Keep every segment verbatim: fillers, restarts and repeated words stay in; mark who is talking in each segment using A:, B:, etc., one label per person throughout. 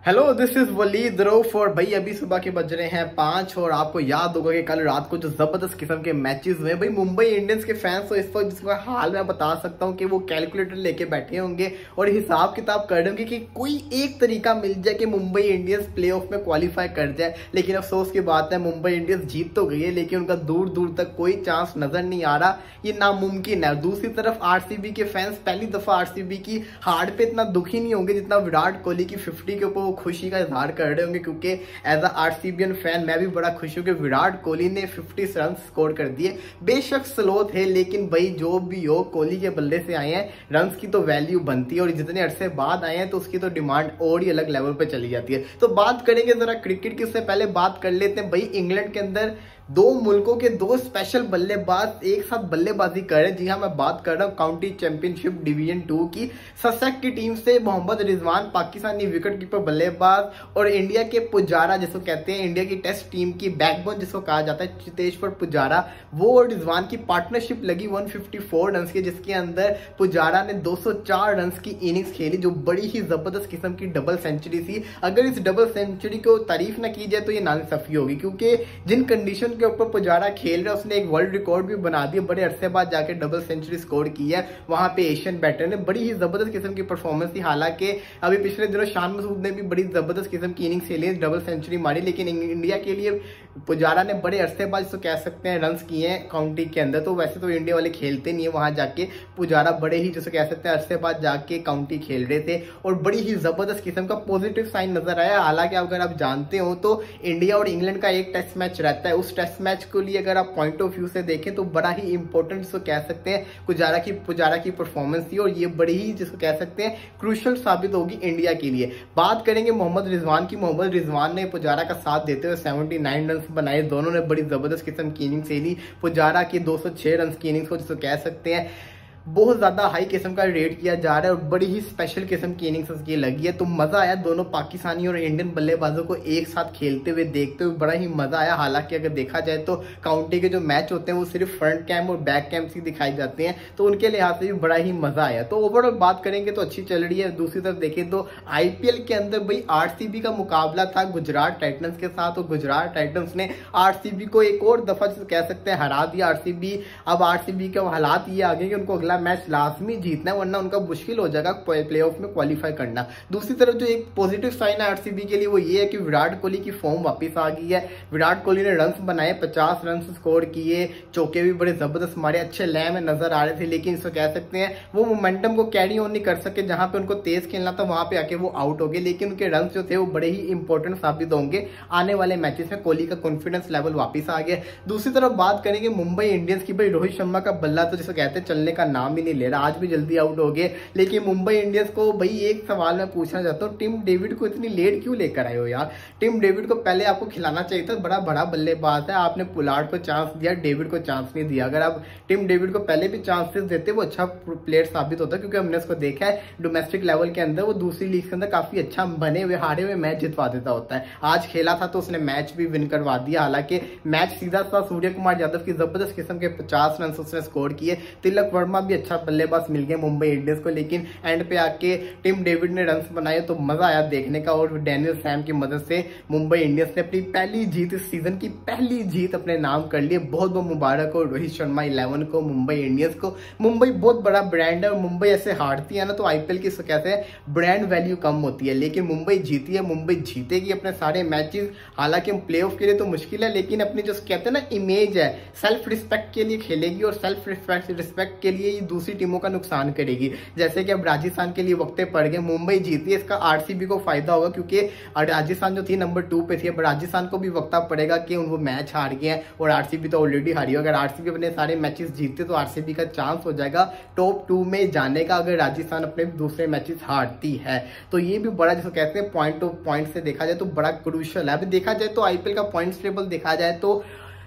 A: Hello, this is Waleed Rauf और भाई अभी सुबह के बज रहे हैं पांच और आपको याद होगा कि कल रात को जो जबरदस्त किस्म के मैचेस हुए भाई मुंबई इंडियंस के फैंस तो इस वक्त जिसका हाल मैं बता सकता हूं कि वो कैलकुलेटर लेके बैठे होंगे और हिसाब किताब कर रहे होंगे कि कोई एक तरीका मिल जाए कि मुंबई इंडियंस प्लेऑफ में क्वालिफाई कर जाए। लेकिन अफसोस की बात है, मुंबई इंडियंस जीत तो गई है लेकिन उनका दूर दूर तक कोई चांस नजर नहीं आ रहा, ये नामुमकिन है। दूसरी तरफ आरसीबी के फैंस पहली दफा आरसीबी की हार पे इतना दुखी नहीं होंगे जितना विराट कोहली की फिफ्टी के ऊपर खुशी का इजहार कर रहे होंगे, क्योंकि एज अ आरसीबियन फैन मैं भी बड़ा खुश हूं कि विराट कोहली ने फिफ्टी रन स्कोर कर दिए। बेशक स्लो थे लेकिन भाई जो भी हो कोहली के बल्ले से आए हैं, रन्स की तो वैल्यू बनती है और जितने अरसे बाद आए हैं तो उसकी तो डिमांड और ही अलग लेवल पे चली जाती है। तो बात करेंगे जरा क्रिकेट की, उससे पहले बात कर लेते हैं भाई इंग्लैंड के अंदर दो मुल्कों के दो स्पेशल बल्लेबाज एक साथ बल्लेबाजी कर रहे हैं। जी हाँ, मैं बात कर रहा हूँ काउंटी चैंपियनशिप डिवीजन टू की ससेक्स की टीम से मोहम्मद रिजवान पाकिस्तानी विकेट कीपर बल्लेबाज और इंडिया के पुजारा जिसको कहते हैं इंडिया की टेस्ट टीम की बैकबोन जिसको कहा जाता है चितेश्वर पुजारा, वो और रिजवान की पार्टनरशिप लगी एक सौ चौवन रन की, जिसके अंदर पुजारा ने दो सौ चार रन की इनिंग्स खेली जो बड़ी ही जबरदस्त किस्म की डबल सेंचुरी थी। अगर इस डबल सेंचुरी को तारीफ ना की जाए तो ये नाइंसाफी होगी, क्योंकि जिन कंडीशन के ऊपर पुजारा खेल रहा है उसने एक वर्ल्ड रिकॉर्ड भी बना दिया, बड़े अरसे बाद जाके डबल सेंचुरी स्कोर की है वहां पे एशियन बैटर ने। बड़ी ही जबरदस्त किस्म की परफॉर्मेंस थी। हालांकि अभी पिछले दिनों शान मसूद ने भी बड़ी जबरदस्त किस्म की इनिंग्स खेली, डबल सेंचुरी मारी, लेकिन इंडिया के लिए पुजारा ने बड़े अरसे बाद जिसको कह सकते हैं रन्स किए हैं काउंटी के अंदर। तो वैसे तो इंडिया वाले खेलते नहीं है वहां जाके, पुजारा बड़े ही जिसको कह सकते हैं अरसे बाद जाके काउंटी खेल रहे थे और बड़ी ही जबरदस्त किस्म का पॉजिटिव साइन नजर आया। हालांकि अगर आप जानते हो तो इंडिया और इंग्लैंड का एक टेस्ट मैच रहता है, उस टेस्ट मैच के लिए अगर आप पॉइंट ऑफ व्यू से देखें तो बड़ा ही इंपॉर्टेंट जिसको कह सकते हैं पुजारा की पुजारा की परफॉर्मेंस थी और ये बड़ी ही जिसको कह सकते हैं क्रूशियल साबित होगी इंडिया के लिए। बात करेंगे मोहम्मद रिजवान की। मोहम्मद रिजवान ने पुजारा का साथ देते हुए उन्यासी रन बनाए, दोनों ने बड़ी जबरदस्त किस्म की इनिंग्स खेली। पुजारा की दो सौ छह रन की इनिंग्स को जिसको कह सकते हैं बहुत ज्यादा हाई किस्म का रेट किया जा रहा है और बड़ी ही स्पेशल किस्म की इनिंग्स उसकी लगी है। तो मजा आया दोनों पाकिस्तानी और इंडियन बल्लेबाजों को एक साथ खेलते हुए देखते हुए, बड़ा ही मजा आया। हालांकि अगर देखा जाए तो काउंटी के जो मैच होते हैं वो सिर्फ फ्रंट कैम और बैक कैम से दिखाई जाते हैं, तो उनके लिहाज से भी बड़ा ही मजा आया। तो ओवरऑल बात करेंगे तो अच्छी चल रही है। दूसरी तरफ देखें तो आईपीएल के अंदर भाई आरसीबी का मुकाबला था गुजरात टाइटंस के साथ और गुजरात टाइटंस ने आरसीबी को एक और दफा कह सकते हैं हरा दिया। आरसीबी अब आरसीबी के हालात ये आ गए कि उनको अगला मैच लाजमी जीतना है वरना उनका मुश्किल हो जाएगा प्लेऑफ में क्वालिफाई करना। दूसरी तरफ जो एक पॉजिटिव साइन है आरसीबी के लिए वो ये है कि विराट कोहली की फॉर्म वापस आ गई है। विराट कोहली ने रन्स बनाए, पचास रन स्कोर किए, चौके भी बड़े जबरदस्त मारे, अच्छे लय में नजर आ रहे थे, लेकिन इसको कह सकते हैं वो मोमेंटम को कैरी ऑन नहीं कर सके। जहां पे उनको तेज खेलना था वहां पे आके वो आउट हो गए, लेकिन उनके रन जो थे वो बड़े ही इंपॉर्टेंट साबित होंगे आने वाले मैचेस में। कोहली का कॉन्फिडेंस लेवल वापस आ गया। दूसरी तरफ बात करेंगे मुंबई इंडियंस की। भाई रोहित शर्मा का बल्ला तो जिसे कहते हैं चलने का नाम ही नहीं ले रहा, आज भी जल्दी आउट हो गए। लेकिन मुंबई इंडियंस को भाई एक सवाल मैं पूछना चाहता हूँ, टिम डेविड को इतनी लेट क्यों लेकर आए हो यार? टिम डेविड को पहले आपको खिलाना चाहिए था, बड़ा बड़ा बल्लेबाज है, आपने पुलार्ड को चांस दिया, डेविड को चांस नहीं दिया। अगर आप टिम डेविड को पहले भी चांसेस देते वो अच्छा प्लेयर साबित होता, क्योंकि हमने उसको देखा है डोमेस्टिक लेवल के अंदर वो दूसरी लीग के अंदर काफी अच्छा बने हुए हारे हुए मैच जितवा देता होता है। आज खेला था तो उसने मैच भी विन करवा दिया। हालांकि मैच सीधा सा सूर्य कुमार यादव की जबरदस्त किस्म के पचास रन उसने स्कोर किए, तिलक वर्मा भी अच्छा बल्लेबाज मिल गया मुंबई इंडियंस को, लेकिन एंड पे आके टिम डेविड ने रन्स बनाए तो मजा आया देखने का। और डैनियल सैम की मदद से मुंबई इंडियंस ने अपनी पहली जीत इस सीजन की पहली जीत अपने नाम कर ली। बहुत बहुत मुबारक हो रोहित शर्मा इलेवन को, मुंबई इंडियंस को। मुंबई बहुत बड़ा ब्रांड है और मुंबई ऐसे हारती है ना तो आईपीएल की कहते हैं ब्रांड वैल्यू कम होती है, लेकिन मुंबई जीती है, मुंबई जीतेगी अपने सारे मैचेस। हालांकि प्लेऑफ के लिए तो मुश्किल है, लेकिन अपनी जो कहते हैं ना इमेज है, सेल्फ रिस्पेक्ट के लिए खेलेगी और सेल्फ रिस्पेक्ट के लिए दूसरी टीमों का नुकसान करेगी। जैसे कि अब राजस्थान के लिए वक्ते पड़ गए, मुंबई जीती है, इसका आरसीबी को फायदा होगा क्योंकि राजस्थान जो थी नंबर टू पे थी, अब राजस्थान को भी वक्ता पड़ेगा कि वो मैच हार गए हैं और आरसीबी तो ऑलरेडी हारी है। अगर आरसीबी अपने सारे मैचेस जीतते तो आरसीबी का चांस हो जाएगा टॉप टू में जाने का, अगर राजस्थान अपने दूसरे मैचेस हारती है तो ये भी बड़ा जिसको कहते हैं पॉइंट ऑफ पॉइंट से देखा जाए तो बड़ा क्रूशियल है। अभी देखा जाए तो आईपीएल का पॉइंट्स टेबल देखा जाए तो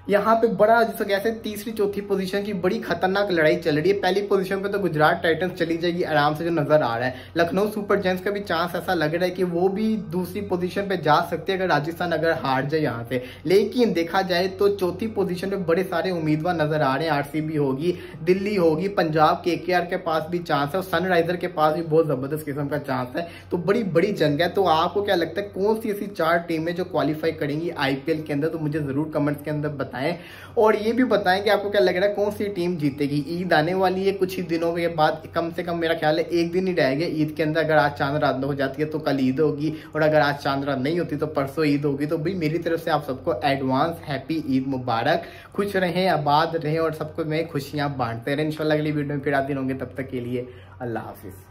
A: यहाँ पे बड़ा जिसको कहते हैं तीसरी चौथी पोजीशन की बड़ी खतरनाक लड़ाई चल रही है। पहली पोजीशन पे तो गुजरात टाइटंस चली जाएगी आराम से, जो नजर आ रहा है। लखनऊ सुपर जायंट्स का भी चांस ऐसा लग रहा है कि वो भी दूसरी पोजीशन पे जा सकते हैं अगर राजस्थान अगर हार जाए यहाँ से। लेकिन देखा जाए तो चौथी पोजीशन पे बड़े सारे उम्मीदवार नजर आ रहे हैं। आरसीबी होगी, दिल्ली होगी, पंजाब, केकेआर के पास भी चांस है और सनराइजर के पास भी बहुत जबरदस्त किस्म का चांस है। तो बड़ी बड़ी जंग है। तो आपको क्या लगता है कौन सी ऐसी चार टीमें जो क्वालिफाई करेंगी आईपीएल के अंदर? तो मुझे जरूर कमेंट्स के अंदर बताएं और ये भी बताएं कि आपको क्या लग रहा है कौन सी टीम जीतेगी। ईद आने वाली है कुछ ही दिनों के बाद, कम से कम मेरा ख्याल है एक दिन ही रहेगा ईद के अंदर। अगर आज चांद रात हो जाती है तो कल ईद होगी, और अगर आज चांद रात नहीं होती तो परसों ईद होगी। तो भाई मेरी तरफ से आप सबको एडवांस हैप्पी ईद मुबारक। खुश रहें, आबाद रहें और सबको में खुशियां बांटते रहें। इंशाल्लाह अगली वीडियो में फिर आते होंगे, तब तक के लिए अल्लाह हाफिज।